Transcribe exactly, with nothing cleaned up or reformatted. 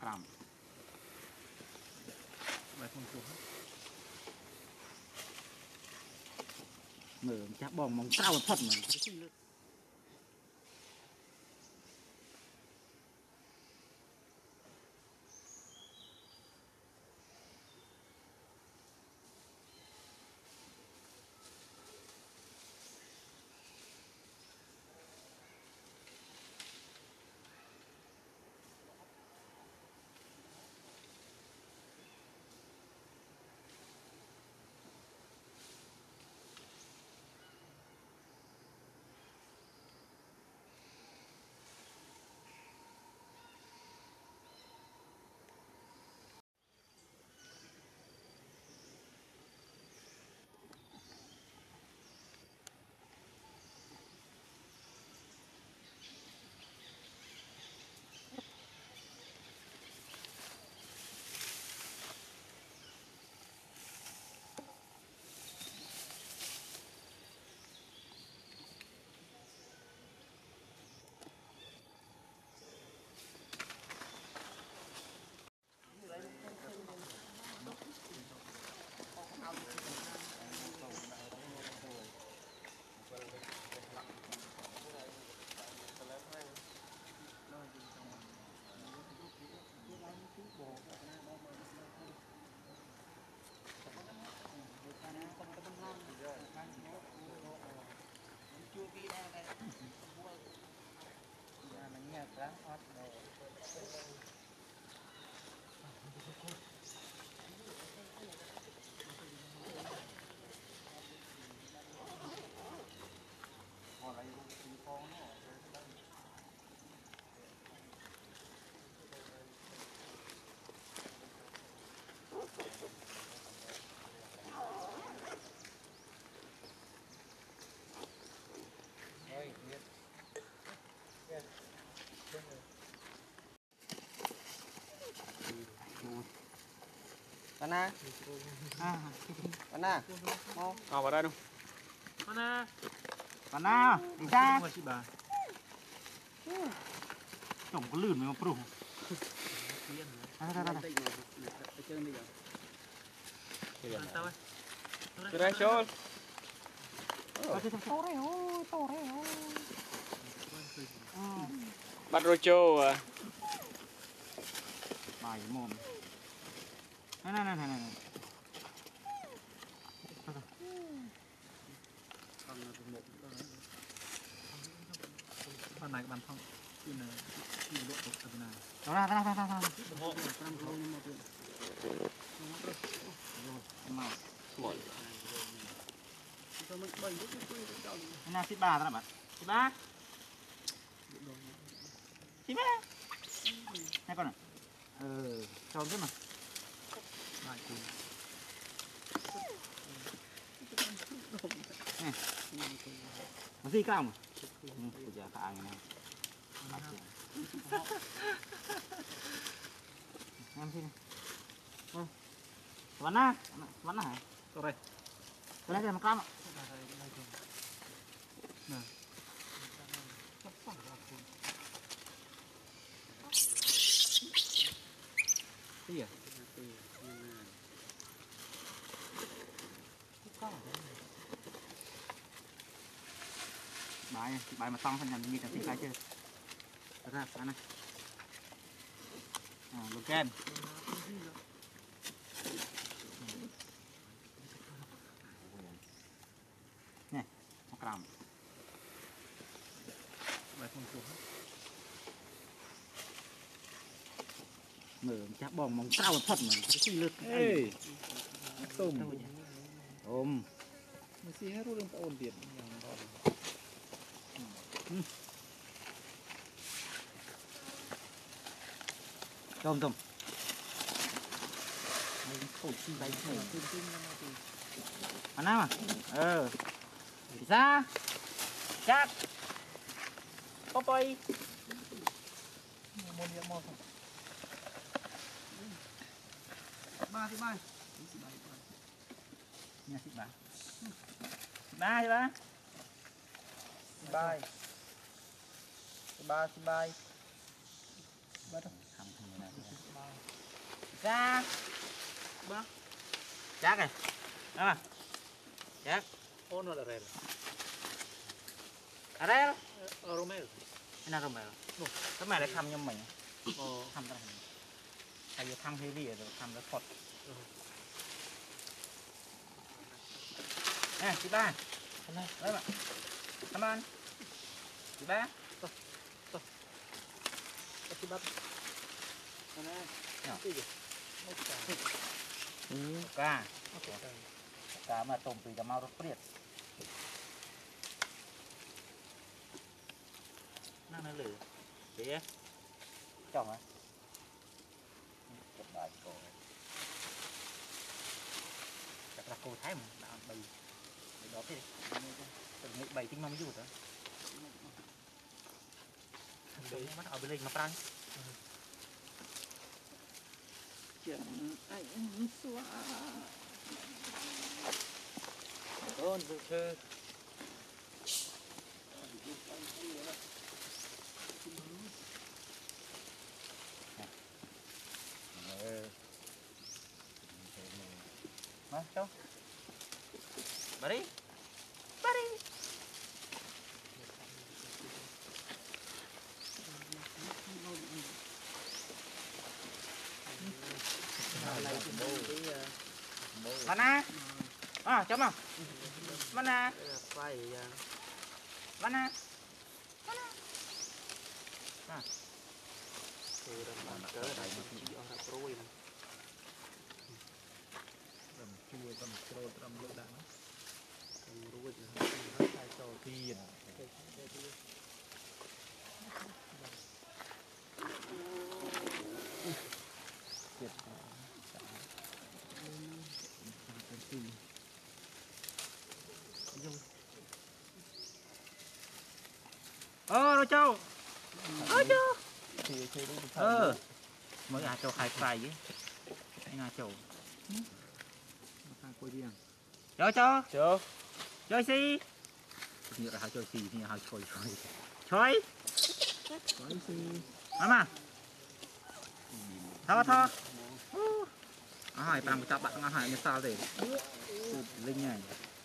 làm bài không xuống mở chắc bong mong sao thật mà Mana? Mana? Mau? ờ vào đây đâu Mana? Mana đi ra chồng có lươn mà pro Sudah Syul. Bắt rocho à? bài mồm này này này này này Con này bàn thông khi là khi lộ tục ở nào đó ra ra ra ra ra màu na xí ba ra bạn xí ba xí ba hai con à ờ tròn thế mà bài cùng nó gì cao mà bây giờ cả anh này em xin này vẫn na vẫn hả tôi đây tôi lấy cái một cam ạ nè cái gì à bài bài mà xong thành nhầm như cái gì cái chưa ra cái này à lục ken nè một làm bài không xuống mở chắc bong mong sao thật mà cái lượt ê tôm ôm mình xí hết luôn ta ổn điện tôm tôm khẩu chi bánh này ăn nào à ờ đi ra chát popoy một điện một ba thứ ba nha chị ba ba chị ba Bye. Bye bye. không không này ra ba chắc này đó mà chắc ôn là rèn ở đây đó Romeo cái nào rồi mày cái mày lại thăm cho mình thăm ra hay là thăm heavy rồi thăm nó phật nè chị ba đấy bạn cảm ơn chị ba chị bắt cá cá mà tôm từ mau rất priệt năng nó lử chị chồng á bài cô chắc là cô thấy mà đã bày bày đó thế từng nghĩ bày tính mong dù đó mắt ở bên lên mà prang chẳng anh xóa ôn được thơ mà cho bà đi bà đi mana à chấm không mana phải mana à từ đầm bàn cỡ đại một chỉ ở rạp rôi đầm chua đầm trâu đầm lợn đá đầm rôi là hai trâu tiền ơ đâu châu ơ châu ờ mới à châu hai phải chứ anh à châu thang quay đi à cho cho Chưa. chơi xí như là hai chơi xí thì hai chơi chơi chơi quay xì mà mà thao thao à hai bằng chặt bạn à hai như sao để linh này